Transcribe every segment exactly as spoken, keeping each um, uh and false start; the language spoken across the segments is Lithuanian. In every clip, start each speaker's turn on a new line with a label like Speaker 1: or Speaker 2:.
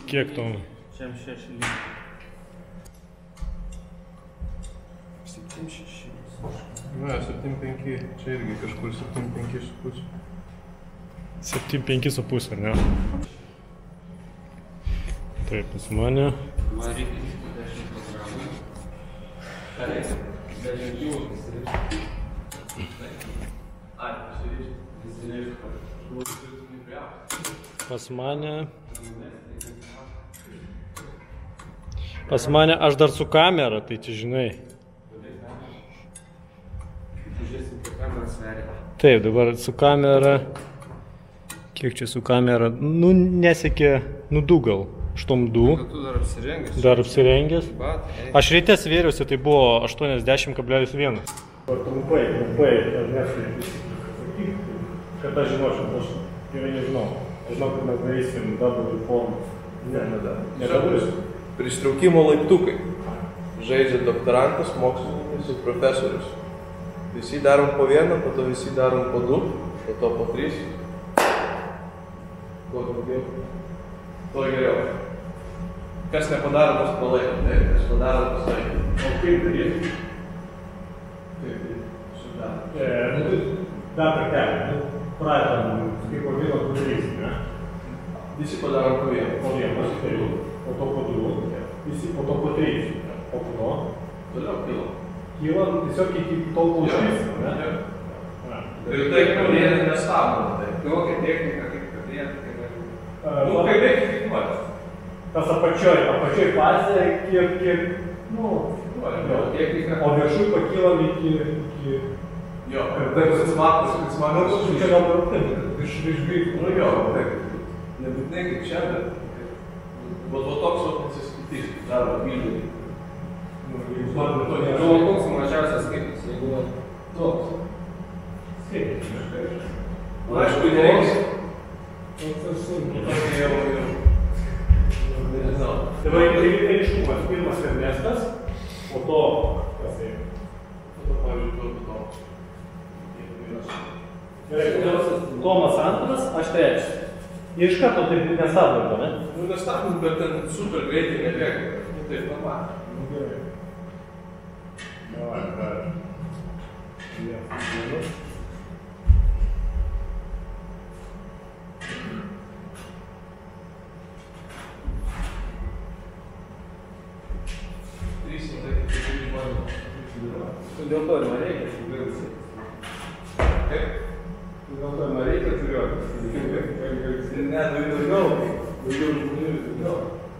Speaker 1: Kiek tonų?
Speaker 2: Šiam šeši lygiai.
Speaker 3: septyni šeši. Na, septyni penki. Čia irgi kažkur septyni penki su pusė.
Speaker 1: septyni penki su pusė, ar ne? Taip, pas mane.
Speaker 2: Man reikia dešimt kilogramų. Ką reikia? dešimt kilogramų pasirišti. Ai, pasirišti. Pasirišti.
Speaker 1: Pas mane. Pas mane aš dar su kamera, tai čia žinai.
Speaker 2: Žiūrėsim, kiek kamera sveria.
Speaker 1: Taip, dabar su kamera. Kiek čia su kamera? Nu, nesiekė, nu du gal. Aštuom du.
Speaker 3: Tu dar apsirengęs.
Speaker 1: Dar apsirengęs. Aš ryte svėriausi, tai buvo aštuoniasdešimt kablelis vienas. Trumpai, trumpai, kad aš žinočiau, aš gerai nežinau. Aš žinau, kad mes darysim W formą.
Speaker 3: Ne, ne, ne.
Speaker 1: Nedarysim.
Speaker 3: Pristraukimo laiptukai. Žaidžia doktorantas, mokslininkas ir profesorius. Visi darom po vieną, po to visi darom po du, po to po trys. Kuo daugiau, to geriau. Kas nepadaro, tas palaiko, taip, kas padaro, tas laiko.
Speaker 1: O kaip daryti?
Speaker 3: Kaip daryti? Sudaro.
Speaker 1: Dar kartelį, praeitam, kaip po vieną, po trys, ne?
Speaker 3: Visi padarom po vieną.
Speaker 1: Po vieną, po to po du, visi po to po trys. O po to?
Speaker 3: Toliau kyla.
Speaker 1: Kyla tiesiog iki tol klausysim, ne?
Speaker 3: Ir tai kablėnė nestabdo.
Speaker 2: Tokia technika, kaip kablėnė, tai gali.
Speaker 3: Nu, kaip reikia tik matyti.
Speaker 1: Tas apačioj, apačioj fazė, kiek, kiek, nu,
Speaker 2: Technika.
Speaker 1: o viršui pakylam iki, iki...
Speaker 3: Jo, ir taip atsimatos, kad smagus.
Speaker 1: Nu, čia gal ir taip, iš greitų.
Speaker 3: Nu jo, taip. Nebūtinai kaip čia, bet... Bet va toks vat nesiskaitys, darbo pildai. Jūs matome to
Speaker 2: Nu, o koks mažiausias skaitis, jeigu toks?
Speaker 1: Skaitis, kažkaip.
Speaker 3: Na, aišku, nereiks.
Speaker 1: Toks ir sunkiai.
Speaker 3: Tokia jau, jau. Nežinau.
Speaker 1: Dabar eiliškumas, pirmas Ernestas, po to, kas tai?
Speaker 3: Po to, pavyzdžiui, to, po to.
Speaker 1: Gerai, Tomas antras, aš trečias. Ir iš karto taip nestabdom, ne?
Speaker 3: Nu, nestabdom, bet ten super greitai nebėga. Nu, taip, normaliai.
Speaker 1: Nu, gerai. Davai, davai. Vienas, vienas.
Speaker 3: trys šimtai keturi žmonių.
Speaker 2: Dėl to ir man reikia, aš galiu.
Speaker 3: Kaip?
Speaker 2: Dėl to ir man reikia turiuoti.
Speaker 3: Ne, daugiau. Daugiau žmonių, daugiau.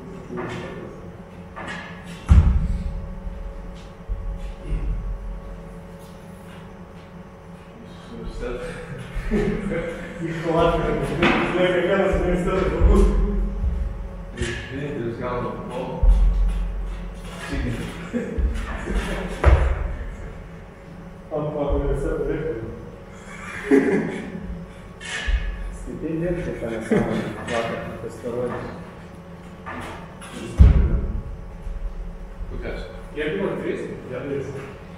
Speaker 1: Iškolatė, kad žinai, kiekvienas universitetas žmogus.
Speaker 3: Vienintelis gauna po Signitai.
Speaker 1: Tampa universiteto rektorių.
Speaker 2: Skaitai dėkštai, ką nesąmonė. Vakar, pastarodys.
Speaker 3: Kokias?
Speaker 1: Jeigu man trys, jie trys.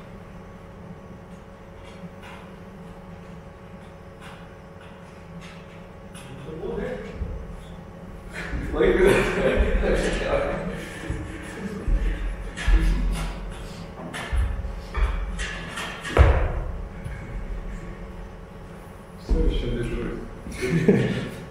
Speaker 3: Все, дежурит.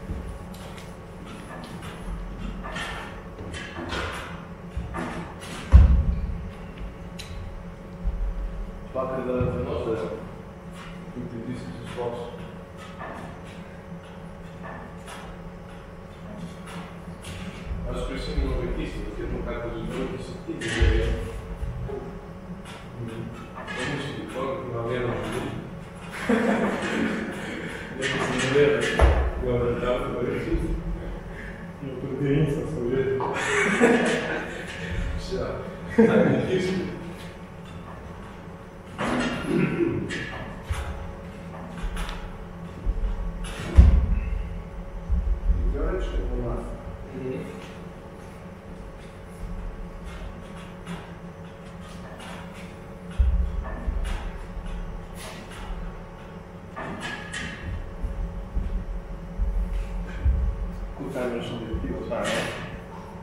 Speaker 3: Vakar dar dienos dar. Kaip tai viskas išloks. Aš prisimenu vaikystę, kai nu ką tai žinau, septyni dėlė. Pamuškį, tokį, nuo vieno žodžių. Niekas nenorėjo, buvo bendrauti parašyti.
Speaker 1: Jau tur devynis atsvažiuoti.
Speaker 3: Čia, atnekysiu. Teoriškai pamatė. Kur kameros objektyvas, ar ne?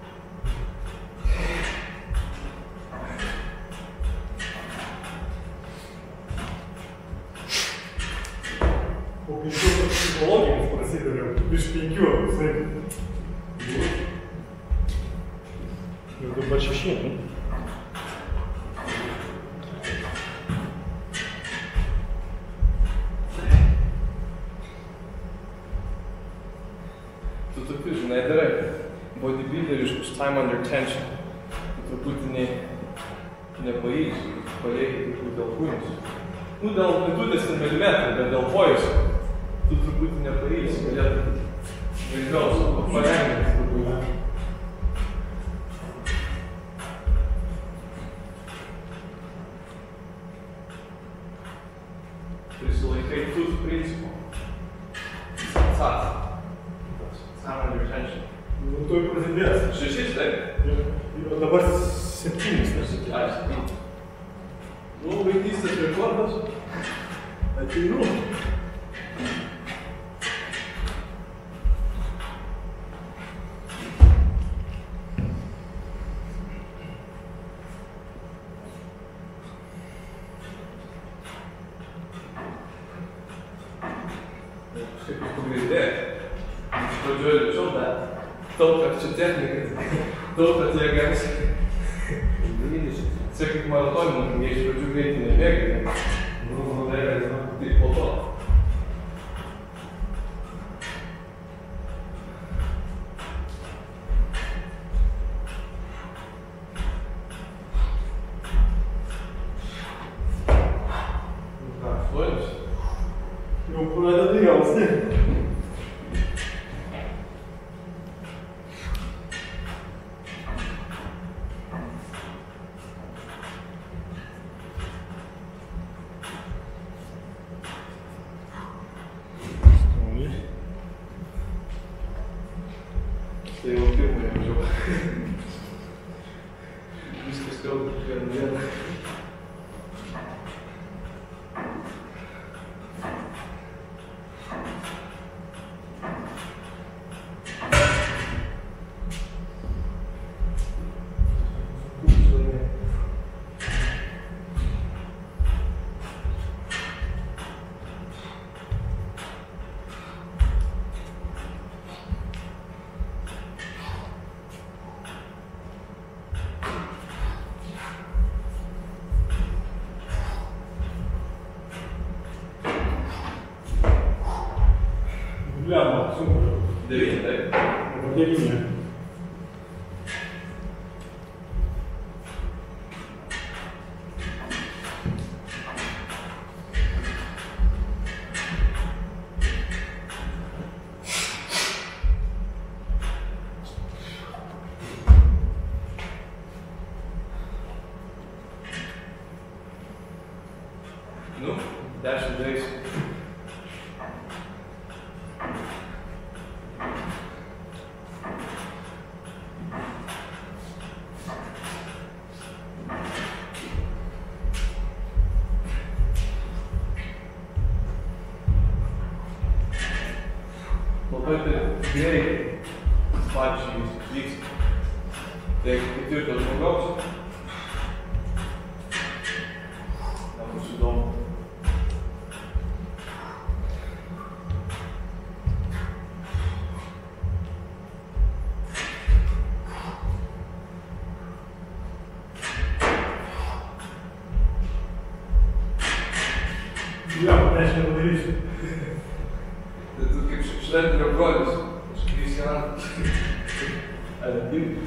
Speaker 1: dabar šeši.
Speaker 3: Tu tokius, žinai, darai bodybuilderiškus time under tension. Tu truputį ne, nepailsi, pareikia truputį dėl kūnus. Nu, dėl amplitudės milimetrų, bet dėl kojos tu truputį nepailsi, galėtų lengviau parenginti truputį. Prisilaikai tut principų. Sat. Time under tension.
Speaker 1: Nu, tuoj prasidės.
Speaker 3: Šešis, taip?
Speaker 1: Ir dabar septynis nesakė.
Speaker 3: Ai, septynis. Nu, vaikystės rekordas.
Speaker 1: Ateinu.
Speaker 3: Kažkaip pagreitė. Iš pradžioje lėčiau, bet daug kad čia technika, daug kad jėgas. Čia kaip maratonų, jie iš pradžių greitai nebėga. Nu, tai po to. Nu ką, aštuonis?
Speaker 1: Jau pradeda jausti.
Speaker 3: Tai jau pirmą jau. Viskas kalba kiekvieną dieną.
Speaker 1: Lemma, sunku.
Speaker 3: Devyni, taip?
Speaker 1: Devyni.
Speaker 3: Nu, dešimt darysiu. Labai taip greitai sparčiai vyksta. Tai ketvirto žmogaus. Man bus įdomu.
Speaker 1: Jo, aš nepadarysiu.
Speaker 3: Tai tu kaip šventinio brolis, kažkaip įsiant. Ar dirbti?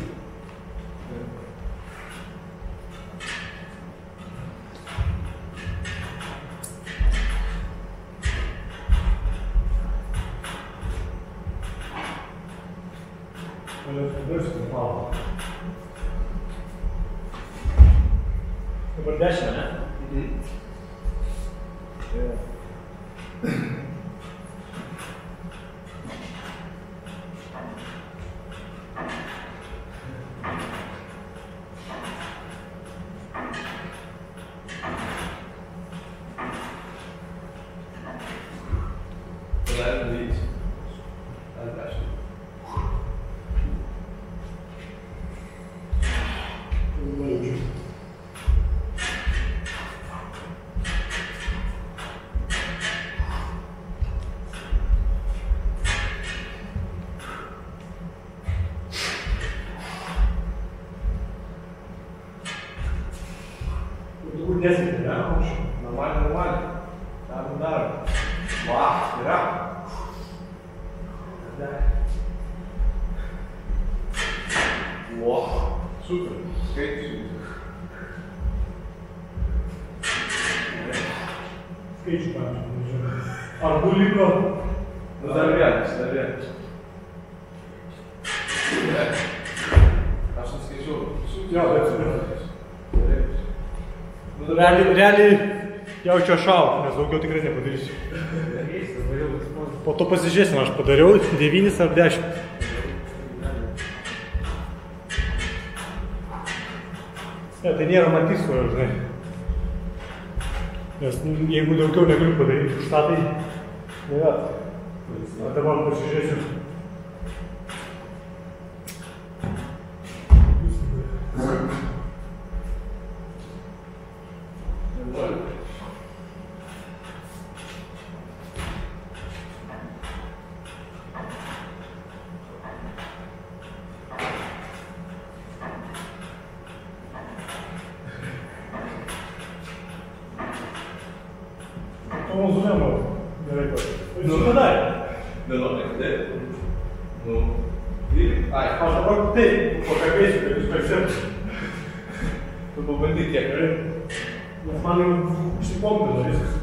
Speaker 1: Dabar dešimt, ne?
Speaker 3: Mhm. Eleven weeks. That's actually. ne? Aukščiau. Normaliai, normaliai. Darom, darom. Va, yra. Wow, super. Skaičiai.
Speaker 4: Skaičių, pavyzdžiui. Ar du liko?
Speaker 3: Nu, dar vienas, dar vienas. Aš nuskaičiau.
Speaker 4: Jo, bet suprantu.
Speaker 3: Gerai.
Speaker 4: Realiai, realiai jaučia šau, nes daugiau tikrai nepadarysiu. Po to pasižiūrėsim, aš padariau devynis ar dešimt. Ne, tai nėra matysų, žinai. Nes jeigu daugiau negaliu padaryti už tą, tai nėra. O dabar pasižiūrėsiu. Tomas Zulemo gerai pat. Nu, kada?
Speaker 3: Vienuolika, taip. Nu, dvylika. Ai,
Speaker 4: Aš dabar taip pakalbėsiu, kad jūs persėpti.
Speaker 3: tu pabandyk kiek.
Speaker 4: Gerai? Nes man jau išsipompino viskas.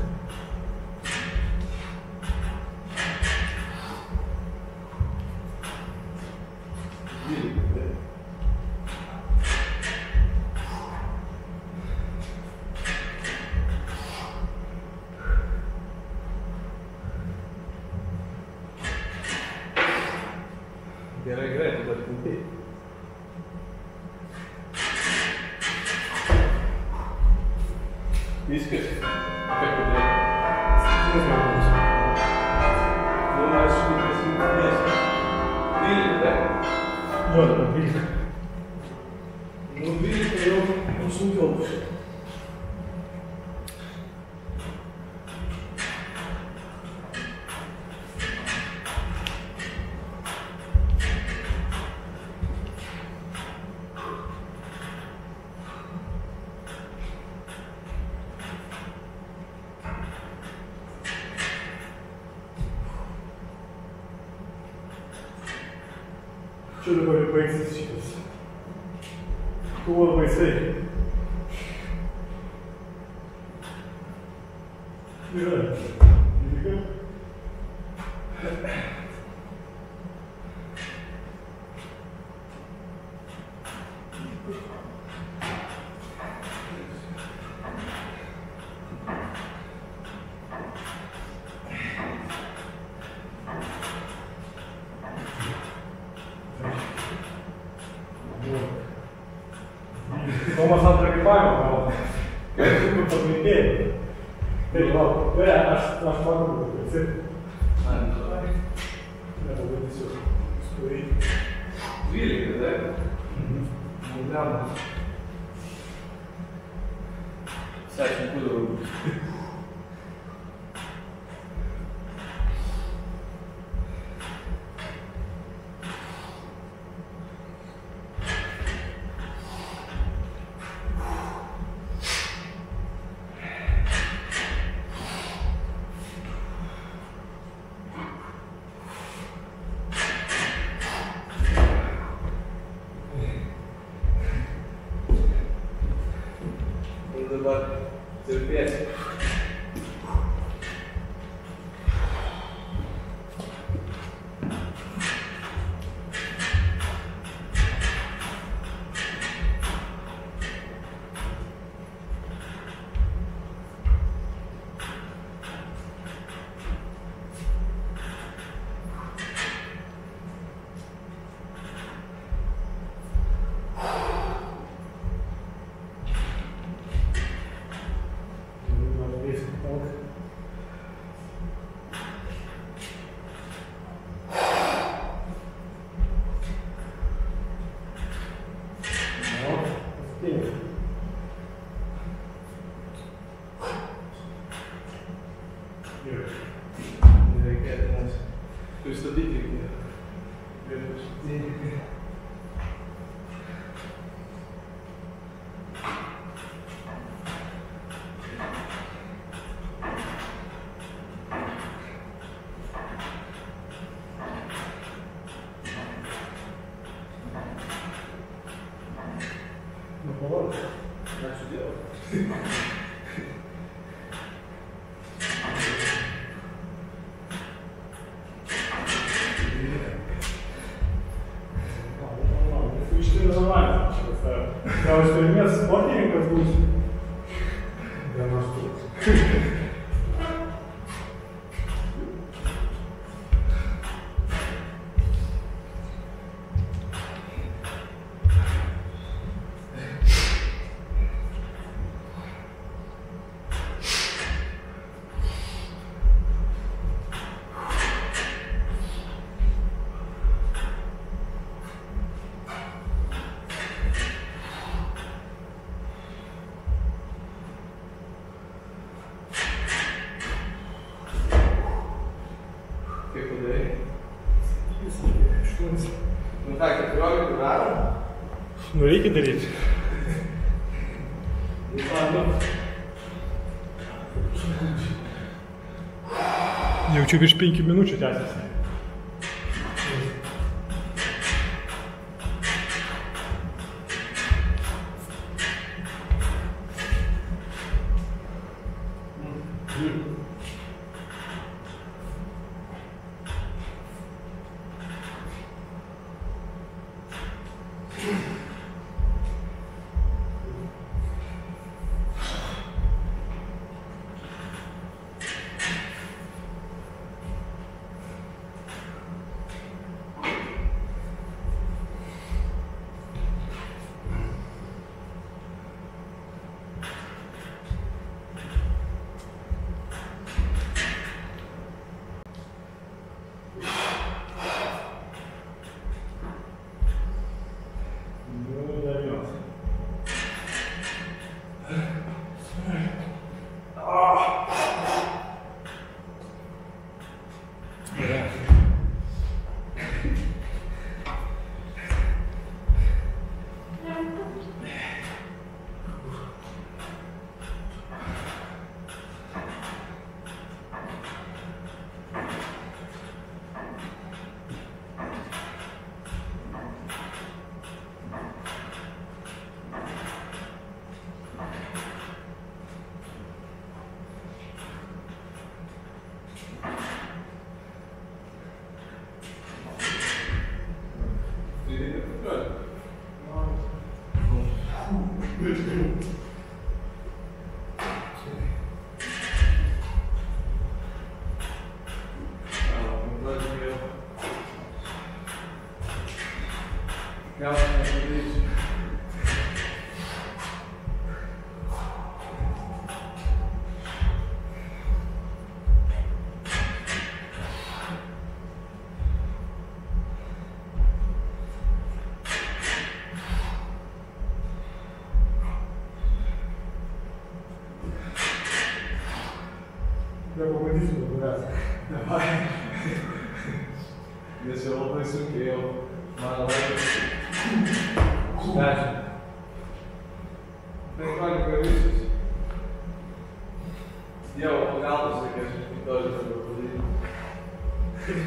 Speaker 3: Dvylika, taip. Gerai, gerai, tada atkunti. Viskas. Kaip padarai?
Speaker 4: Septynis metus.
Speaker 3: Nu, mes šiandien pasimokėsim. Dvylika, taip?
Speaker 4: Jo, dabar dvylika.
Speaker 3: Nu, dvylika jau jau sunkiau bus.
Speaker 4: Čia dabar ir baigsis šitas. Buvo baisai. Yra. Dvylika. Tomas antrą gyvavimą gavo. Kaip tu paminėjai? Tai va, tai aš, aš matau, kad esi. Nepabandysiu stovėti.
Speaker 3: Dvylika, taip? Nu, lemą. Visai sunku dabar bus. Dabar tirpėsi.
Speaker 4: pavargęs.
Speaker 3: Ačiū Dievui.
Speaker 4: Iš treniruojantis šitas tave. Gal iš pirmės sportininkas būsi? Vienas turės.
Speaker 3: Kaip padarai? Nu ką, keturiolika darom?
Speaker 4: Nu reikia daryti. Jaučiu virš penkių minučių tęsiasi.
Speaker 3: Gal nepadarysiu.
Speaker 4: Gal pabandysiu dabar.
Speaker 3: Davai. Nes jau labai sunkiai jau mano laikas. Dešimt. Penkiolika visus. Dievo pagalbos reikės iš penkiolika padaryti.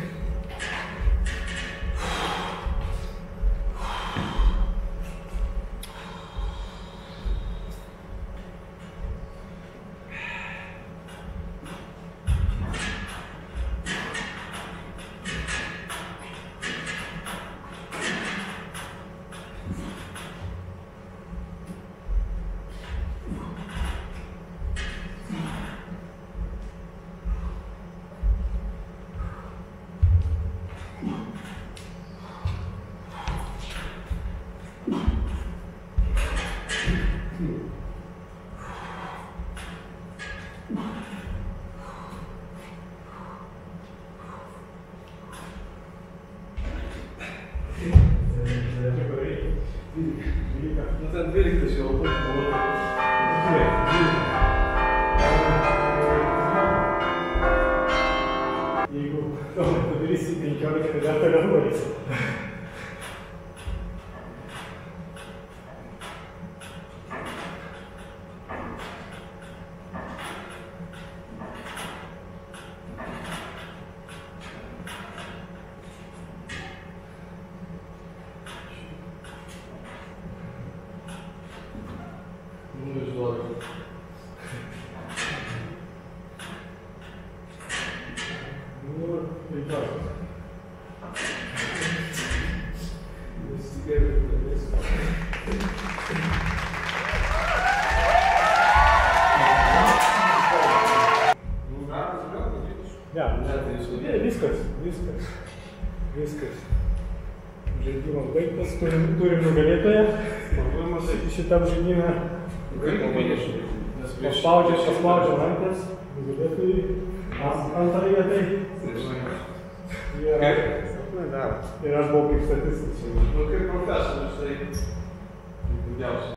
Speaker 3: Nu ten dvyliktas jau labai buvo.
Speaker 4: Jeigu to padarysi penkiolika, tai dar toleruosi. viskas. Viskas. Žaidimas baigtas, turim, turim nugalėtoją. Matomas šitam žaidimą. Paspaudžia, paspaudžia rankas. Nugalėtojai. Antrą vietai. Ir, ir aš buvau kaip statistas.
Speaker 3: Nu, kaip profesorius, tai daugiausiai.